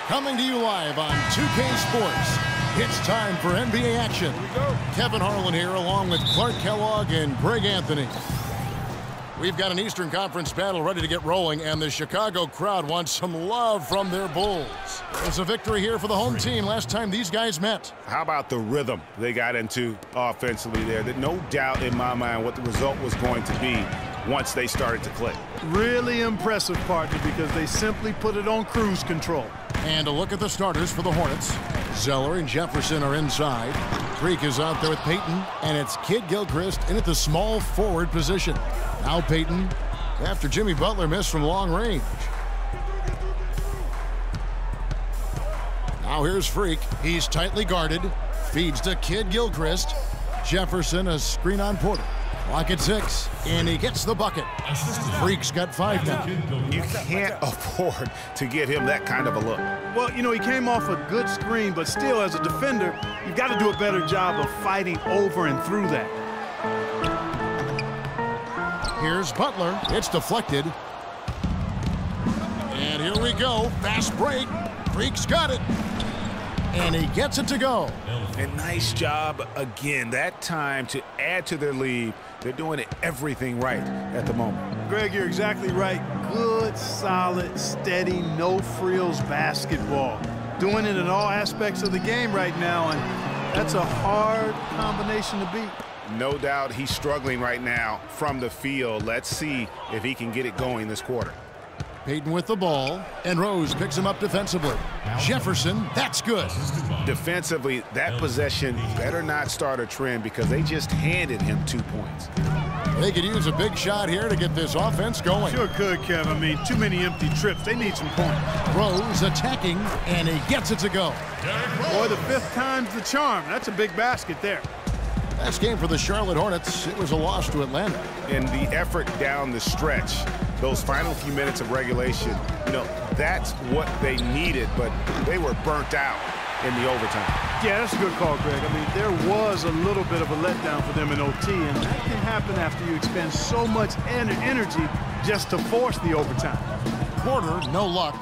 Coming to you live on 2K Sports. It's time for NBA action. Kevin Harlan here along with Clark Kellogg and Greg Anthony. We've got an Eastern Conference battle ready to get rolling, and the Chicago crowd wants some love from their Bulls. It's a victory here for the home team last time these guys met. How about the rhythm they got into offensively there? That no doubt in my mind what the result was going to be once they started to click. Really impressive, partner, because they simply put it on cruise control. And a look at the starters for the Hornets. Zeller and Jefferson are inside. Freak is out there with Payton, and it's Kidd-Gilchrist in at the small forward position. Now Payton, after Jimmy Butler missed from long range. Now here's Freak. He's tightly guarded. Feeds to Kidd-Gilchrist. Jefferson, a screen on Porter. Clock at 6, and he gets the bucket. Freak's got 5 now. You can't afford to give him that kind of a look. Well, you know, he came off a good screen, but still, as a defender, you've got to do a better job of fighting over and through that. Here's Butler. It's deflected. And here we go. Fast break. Freak's got it. And he gets it to go. And nice job again. That time to add to their lead. They're doing everything right at the moment. Greg, you're exactly right. Good, solid, steady, no-frills basketball. Doing it in all aspects of the game right now, and that's a hard combination to beat. No doubt he's struggling right now from the field. Let's see if he can get it going this quarter. Payton with the ball, and Rose picks him up defensively. Jefferson, that's good. Defensively, that possession better not start a trend because they just handed him 2 points. They could use a big shot here to get this offense going. Sure could, Kev. I mean, too many empty trips. They need some points. Rose attacking, and he gets it to go. Boy, the 5th time's the charm. That's a big basket there. Last game for the Charlotte Hornets, it was a loss to Atlanta. And the effort down the stretch, those final few minutes of regulation, you know, that's what they needed, but they were burnt out in the overtime. Yeah, that's a good call, Greg. I mean, there was a little bit of a letdown for them in OT, and that can happen after you expend so much energy just to force the overtime. Porter, no luck.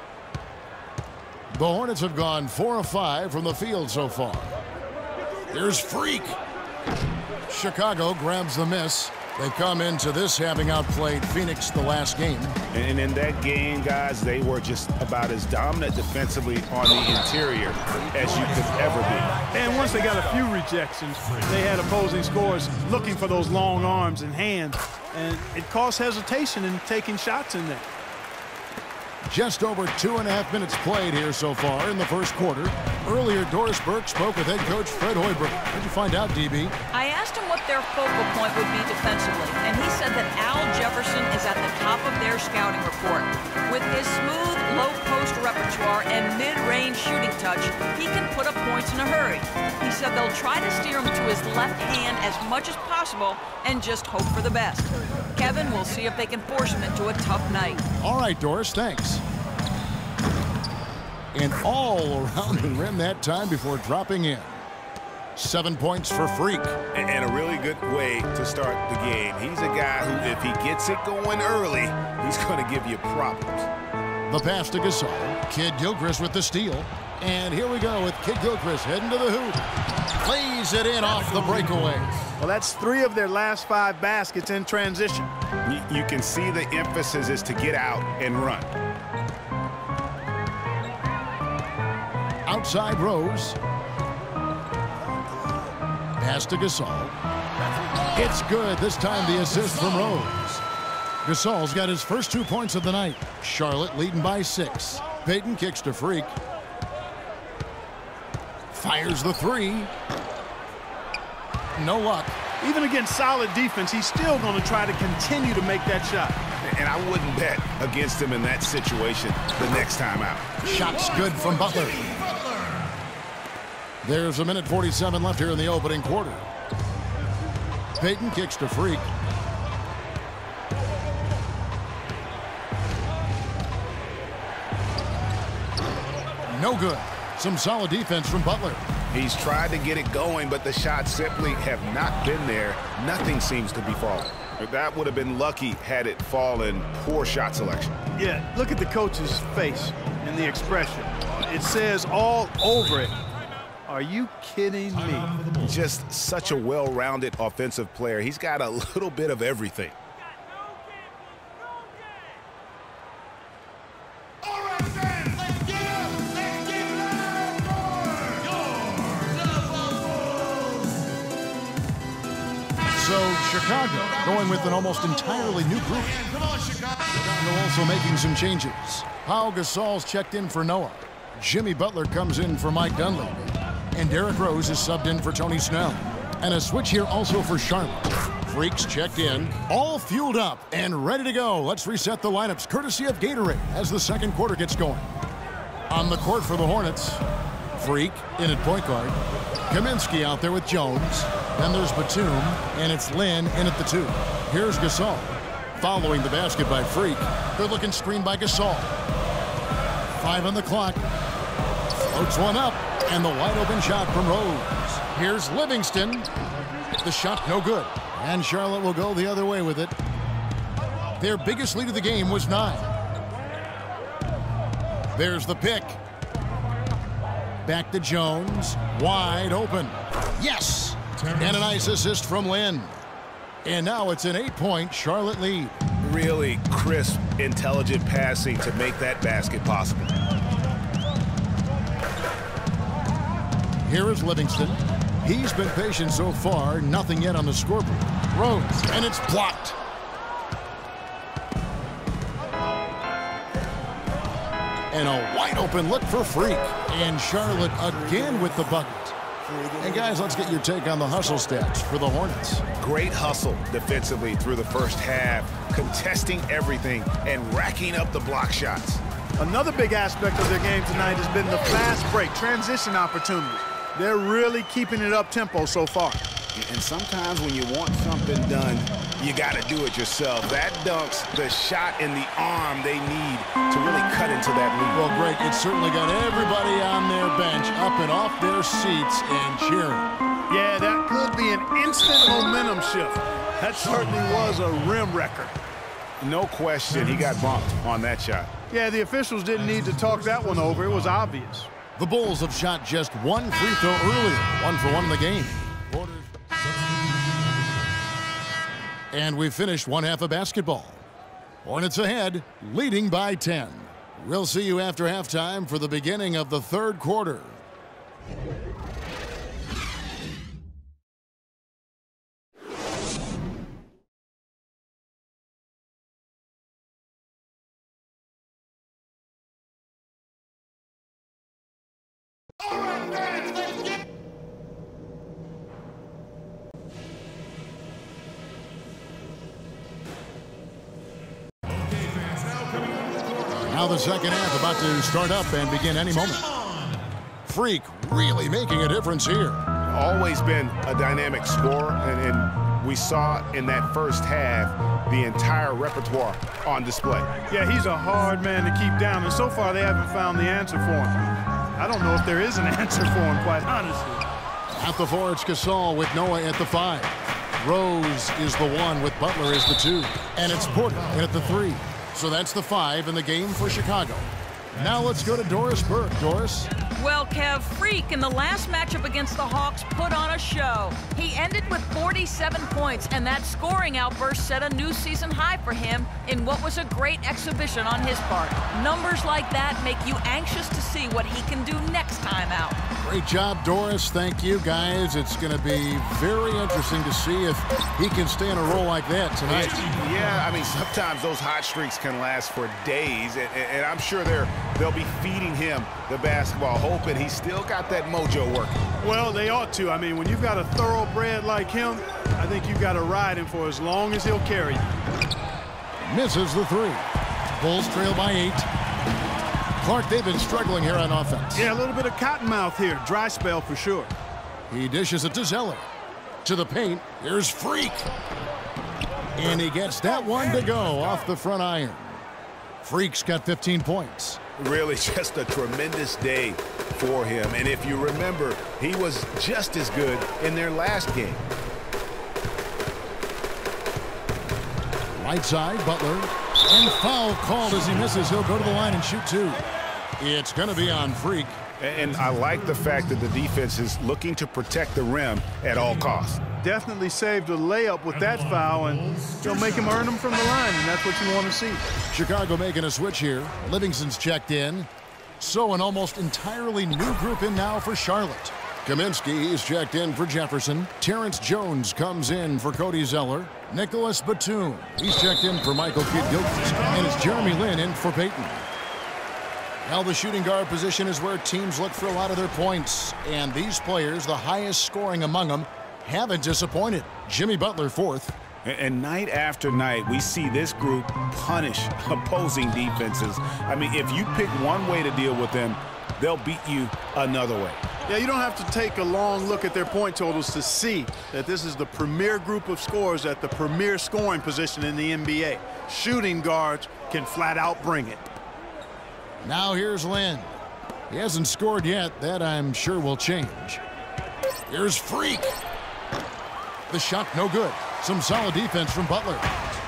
The Hornets have gone 4 of 5 from the field so far. Here's Freak. Chicago grabs the miss. They come into this having outplayed Phoenix the last game. And in that game, guys, they were just about as dominant defensively on the interior as you could ever be. And once they got a few rejections, they had opposing scorers looking for those long arms and hands, and it caused hesitation in taking shots in there. Just over 2.5 minutes played here so far in the first quarter. Earlier, Doris Burke spoke with head coach Fred Hoiberg. What did you find out, DB? I asked him what their focal point would be defensively, and he said that Al Jefferson is at the top of their scouting report. With his smooth, low-post repertoire and mid-range shooting touch, he can put up points in a hurry. He said they'll try to steer him to his left hand as much as possible and just hope for the best. Kevin, we'll see if they can force him into a tough night. All right, Doris, thanks. And all around the rim that time before dropping in. 7 points for Freak. And a really good way to start the game. He's a guy who, if he gets it going early, he's going to give you problems. The pass to Gasol. Kidd-Gilchrist with the steal. And here we go with Kidd-Gilchrist heading to the hoop. Lays it in off the breakaway. Well, that's 3 of their last 5 baskets in transition. You can see the emphasis is to get out and run. Outside Rose. Pass to Gasol. It's good. This time the assist from Rose. Gasol's got his first 2 points of the night. Charlotte leading by 6. Payton kicks to Freak. Fires the 3. No luck. Even against solid defense, he's still going to try to continue to make that shot. And I wouldn't bet against him in that situation the next time out. Shot's good from Butler. There's 1:47 left here in the opening quarter. Payton kicks to Freak. No good. Some solid defense from Butler. He's tried to get it going, but the shots simply have not been there. Nothing seems to be falling. That would have been lucky had it fallen. Poor shot selection. Yeah, look at the coach's face and the expression. It says all over it. Are you kidding me? Just such a well-rounded offensive player. He's got a little bit of everything. So Chicago going with an almost entirely new group. Chicago also making some changes. Pau Gasol's checked in for Noah. Jimmy Butler comes in for Mike Dunleavy. And Derrick Rose is subbed in for Tony Snell. And a switch here also for Charlotte. Freaks checked in, all fueled up and ready to go. Let's reset the lineups courtesy of Gatorade as the second quarter gets going. On the court for the Hornets, Freak in at point guard. Kaminsky out there with Jones. Then there's Batum, and it's Lin in at the 2. Here's Gasol. Following the basket by Freak. Good looking screen by Gasol. 5 on the clock. Floats one up, and the wide open shot from Rose. Here's Livingston. The shot no good. And Charlotte will go the other way with it. Their biggest lead of the game was 9. There's the pick. Back to Jones. Wide open. Yes! And a nice assist from Lin. And now it's an 8-point Charlotte lead. Really crisp, intelligent passing to make that basket possible. Here is Livingston. He's been patient so far. Nothing yet on the scoreboard. Rose, and it's blocked. And a wide open look for Freak. And Charlotte again with the bucket. And guys, let's get your take on the hustle stats for the Hornets. Great hustle defensively through the first half, contesting everything and racking up the block shots. Another big aspect of their game tonight has been the fast break, transition opportunities. They're really keeping it up tempo so far. And sometimes when you want something done, you got to do it yourself. That dunks the shot in the arm they need to really cut into that lead. Well, Greg, it certainly got everybody on their bench up and off their seats and cheering. Yeah, that could be an instant momentum shift. That certainly was a rim wrecker. No question, he got bumped on that shot. Yeah, the officials didn't need to talk that one over. It was obvious. The Bulls have shot just one free throw earlier, 1 for 1 in the game. And we've finished one half of basketball. Hornets ahead, leading by 10. We'll see you after halftime for the beginning of the third quarter. Now the second half about to start up and begin any moment. Freak really making a difference here. Always been a dynamic scorer, and we saw in that first half the entire repertoire on display. Yeah, he's a hard man to keep down, and so far they haven't found the answer for him. I don't know if there is an answer for him, quite honestly. At the 4, it's Gasol with Noah at the 5. Rose is the 1 with Butler as the 2. And it's Porter in at the 3. So that's the 5 in the game for Chicago. Now let's go to Doris Burke. Doris? Well, Kev, Freak in the last matchup against the Hawks put on a show. He ended with 47 points, and that scoring outburst set a new season high for him in what was a great exhibition on his part. Numbers like that make you anxious to see what he can do next time out. Great job, Doris. Thank you, guys. It's going to be very interesting to see if he can stay in a role like that tonight. Yeah, I mean, sometimes those hot streaks can last for days, and I'm sure they'll be feeding him the basketball, hoping he's still got that mojo working. Well, they ought to. I mean, when you've got a thoroughbred like him, I think you've got to ride him for as long as he'll carry you. Misses the 3. Bulls trail by 8. Clark, they've been struggling here on offense. Yeah, a little bit of cottonmouth here. Dry spell for sure. He dishes it to Zeller. To the paint, here's Freak. And he gets that one to go off the front iron. Freak's got 15 points. Really just a tremendous day for him. And if you remember, he was just as good in their last game. Right side, Butler. And foul called as he misses. He'll go to the line and shoot 2. It's going to be on Freak. And I like the fact that the defense is looking to protect the rim at all costs. Definitely saved a layup with that foul, and they'll make him earn them from the line, and that's what you want to see. Chicago making a switch here. Livingston's checked in. So an almost entirely new group in now for Charlotte. Kaminsky is checked in for Jefferson. Terrence Jones comes in for Cody Zeller. Nicholas Batum, he's checked in for Michael Kidd-Gilchrist. And it's Jeremy Lin in for Peyton. Now the shooting guard position is where teams look for a lot of their points. And these players, the highest scoring among them, haven't disappointed. Jimmy Butler fourth. And night after night, we see this group punish opposing defenses. I mean, if you pick one way to deal with them, they'll beat you another way. Yeah, you don't have to take a long look at their point totals to see that this is the premier group of scorers at the premier scoring position in the NBA. Shooting guards can flat out bring it. Now here's Lin. He hasn't scored yet. That I'm sure will change. Here's Freak. The shot no good. Some solid defense from Butler.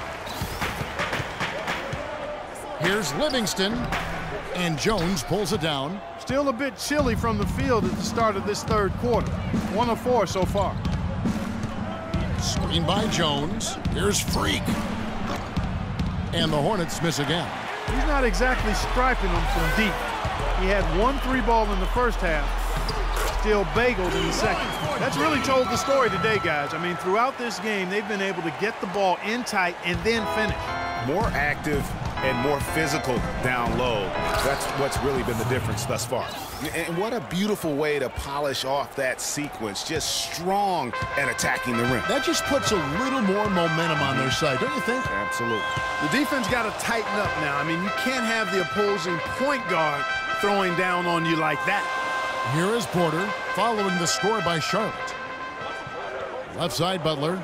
Here's Livingston. And Jones pulls it down. Still a bit chilly from the field at the start of this third quarter. 1 of 4 so far. Screen by Jones. Here's Freak. And the Hornets miss again. He's not exactly striping them from deep. He had 1 3-ball in the first half. Still bageled in the second. That's really told the story today, guys. I mean, throughout this game, they've been able to get the ball in tight and then finish. More active and more physical down low. That's what's really been the difference thus far. And what a beautiful way to polish off that sequence. Just strong at attacking the rim. That just puts a little more momentum on their side, don't you think? Absolutely. The defense got to tighten up now. I mean, you can't have the opposing point guard throwing down on you like that. Here is Porter following the score by Charlotte. Left side, Butler.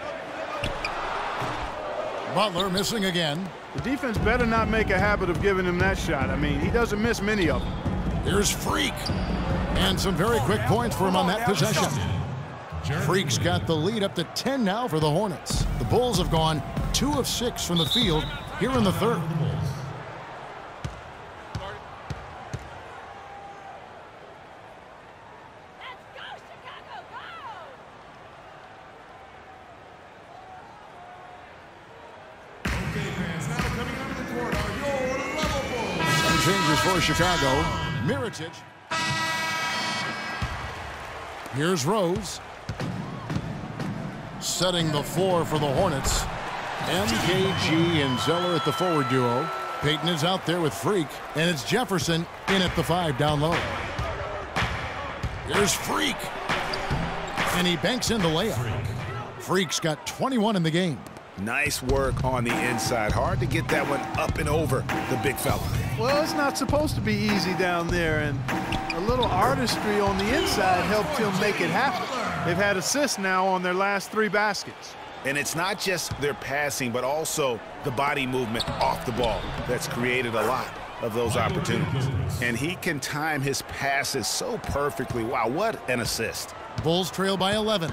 Butler missing again. The defense better not make a habit of giving him that shot. I mean, he doesn't miss many of them. Here's Freak. And some very quick points for him on that possession. Freak's got the lead up to 10 now for the Hornets. The Bulls have gone 2 of 6 from the field here in the third. Changes for Chicago. Mirotic. Here's Rose. Setting the floor for the Hornets. MKG and Zeller at the forward duo. Peyton is out there with Freak. And it's Jefferson in at the 5 down low. Here's Freak. And he banks in the layup. Freak's got 21 in the game. Nice work on the inside. Hard to get that one up and over the big fella. Well, it's not supposed to be easy down there, and a little artistry on the inside helped him make it happen. They've had assists now on their last 3 baskets. And it's not just their passing, but also the body movement off the ball that's created a lot of those opportunities. And he can time his passes so perfectly. Wow, what an assist. Bulls trail by 11.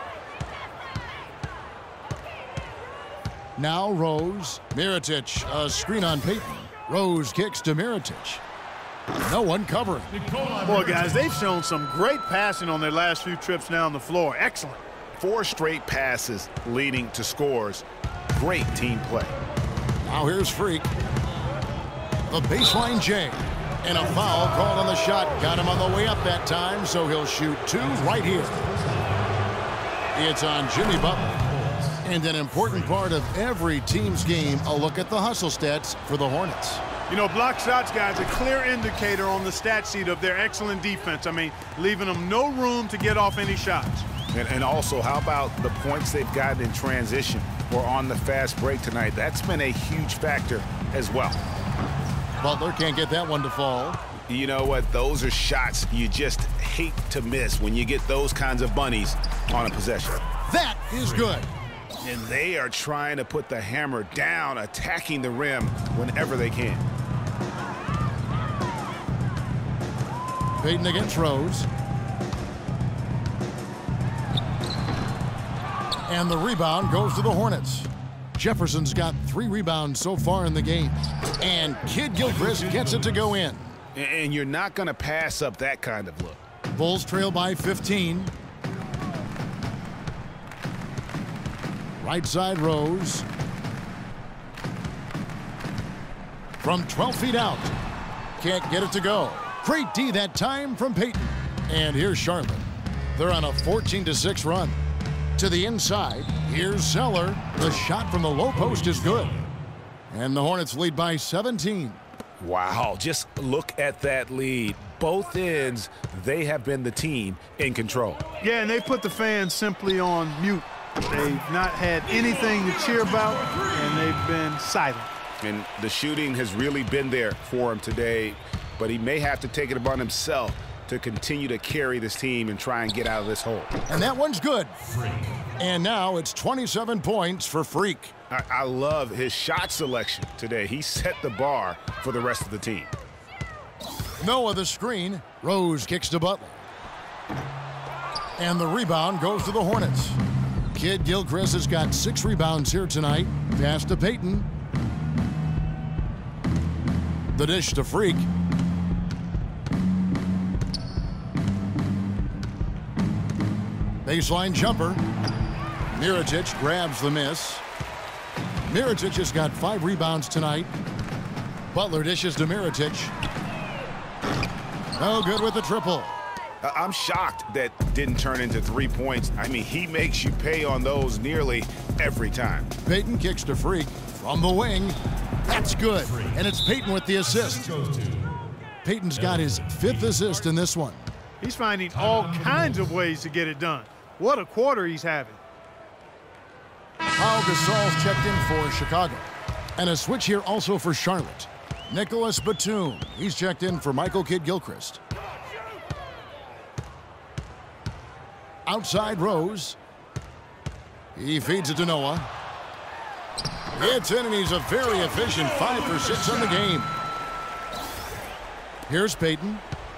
Now Rose. Mirotic, a screen on Peyton. Rose kicks to Mirotic. No one covering. Boy, guys, they've shown some great passing on their last few trips down the floor. Excellent. 4 straight passes leading to scores. Great team play. Now here's Freak. The baseline J. And a foul called on the shot. Got him on the way up that time, so he'll shoot 2 right here. It's on Jimmy Butler. And an important part of every team's game, a look at the hustle stats for the Hornets. You know, block shots, guys, a clear indicator on the stat sheet of their excellent defense. I mean, leaving them no room to get off any shots. And also, how about the points they've gotten in transition or on the fast break tonight? That's been a huge factor as well. Butler can't get that one to fall. You know what? Those are shots you just hate to miss when you get those kinds of bunnies on a possession. That is good. And they are trying to put the hammer down, attacking the rim whenever they can. Peyton against Rose. And the rebound goes to the Hornets. Jefferson's got 3 rebounds so far in the game. And Kidd-Gilchrist gets it to go in. And you're not going to pass up that kind of look. Bulls trail by 15. Right side Rose. From 12 feet out. Can't get it to go. Great D that time from Payton. And here's Charlotte. They're on a 14-6 run. To the inside, here's Zeller. The shot from the low post is good. And the Hornets lead by 17. Wow, just look at that lead. Both ends, they have been the team in control. Yeah, and they put the fans simply on mute. They've not had anything to cheer about, and they've been silent. And the shooting has really been there for him today, but he may have to take it upon himself to continue to carry this team and try and get out of this hole. And that one's good. And now it's 27 points for Freak. I love his shot selection today. He set the bar for the rest of the team. Noah the screen. Rose kicks to Butler. And the rebound goes to the Hornets. Kid Gilchrist has got 6 rebounds here tonight. Pass to Payton. The dish to Freak. Baseline jumper. Mirotic grabs the miss. Mirotic has got 5 rebounds tonight. Butler dishes to Mirotic. No good with the triple. I'm shocked that didn't turn into 3 points. I mean, he makes you pay on those nearly every time. Payton kicks to Freak from the wing. That's good. And it's Payton with the assist. Payton's got his 5th assist in this one. He's finding all kinds of ways to get it done. What a quarter he's having. Pau Gasol's checked in for Chicago. And a switch here also for Charlotte. Nicholas Batum. He's checked in for Michael Kidd-Gilchrist. Outside Rose. He feeds it to Noah. It's in, and he's a very efficient 5 for 6 on the game. Here's Payton.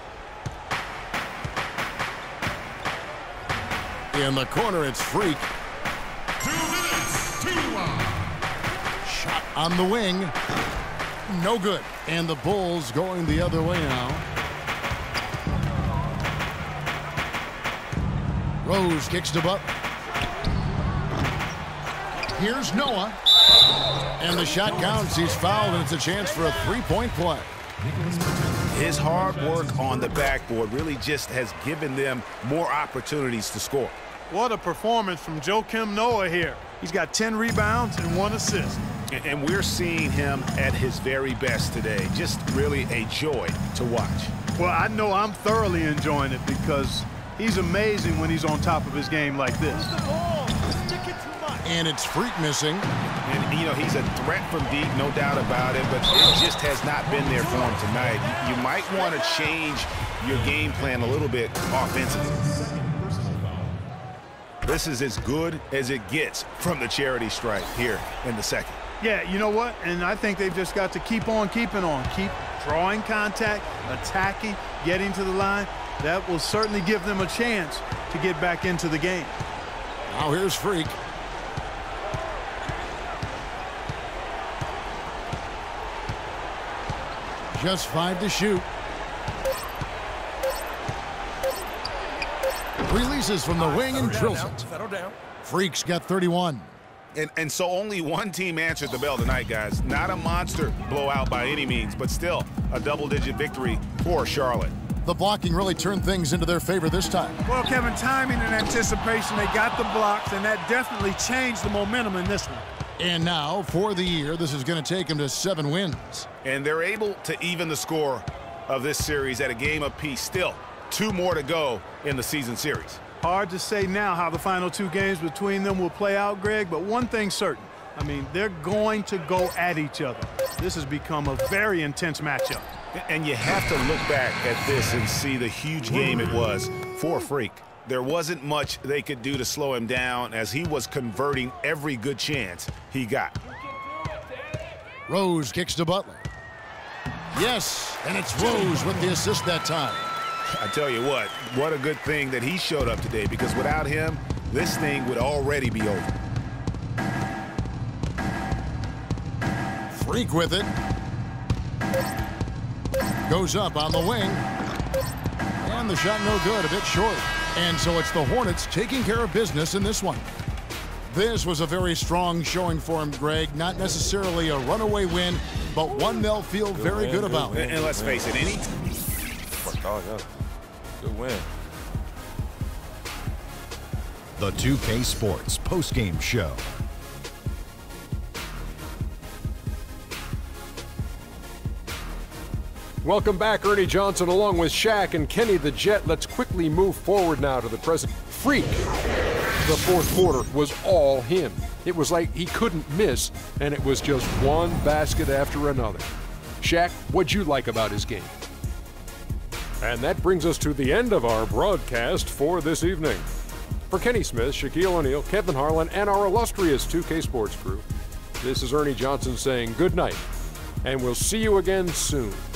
In the corner, it's Freak. 2 minutes, 2 Shot on the wing. No good. And the Bulls going the other way now. Rose kicks to Butler. Here's Noah. And the shot counts. He's fouled, and it's a chance for a 3-point play. His hard work on the backboard really just has given them more opportunities to score. What a performance from Joakim Noah here. He's got 10 rebounds and 1 assist. And we're seeing him at his very best today. Just really a joy to watch. Well, I know I'm thoroughly enjoying it because he's amazing when he's on top of his game like this. And it's Freak missing. And, you know, he's a threat from deep, no doubt about it, but it just has not been there for him tonight. You might want to change your game plan a little bit offensively. This is as good as it gets from the charity stripe here in the second. Yeah, you know what? And I think they've just got to keep on keeping on. Keep drawing contact, attacking, getting to the line. That will certainly give them a chance to get back into the game. Now here's Freak. Just 5 to shoot. Releases from the wing and drills it. Freak's got 31. And so only one team answered the bell tonight, guys. Not a monster blowout by any means, but still a double-digit victory for Charlotte. The blocking really turned things into their favor this time. Well, Kevin, timing and anticipation, they got the blocks, and that definitely changed the momentum in this one. And now, for the year, this is going to take them to 7 wins. And they're able to even the score of this series at a game apiece. Still, 2 more to go in the season series. Hard to say now how the final 2 games between them will play out, Greg, but one thing's certain. I mean, they're going to go at each other. This has become a very intense matchup. And you have to look back at this and see the huge game it was for Freak. There wasn't much they could do to slow him down as he was converting every good chance he got. Rose kicks to Butler. Yes, and it's Rose with the assist that time. I tell you what a good thing that he showed up today, because without him, this thing would already be over. Freak with it. Goes up on the wing. And the shot no good, a bit short. And so it's the Hornets taking care of business in this one. This was a very strong showing for him, Greg. Not necessarily a runaway win, but one they'll feel very good about. And let's face it, Good win. The 2K Sports postgame show. Welcome back, Ernie Johnson, along with Shaq and Kenny the Jet. Let's quickly move forward now to the present. Freak. The fourth quarter was all him. It was like he couldn't miss, and it was just one basket after another. Shaq, what'd you like about his game? And that brings us to the end of our broadcast for this evening. For Kenny Smith, Shaquille O'Neal, Kevin Harlan, and our illustrious 2K Sports crew, this is Ernie Johnson saying good night, and we'll see you again soon.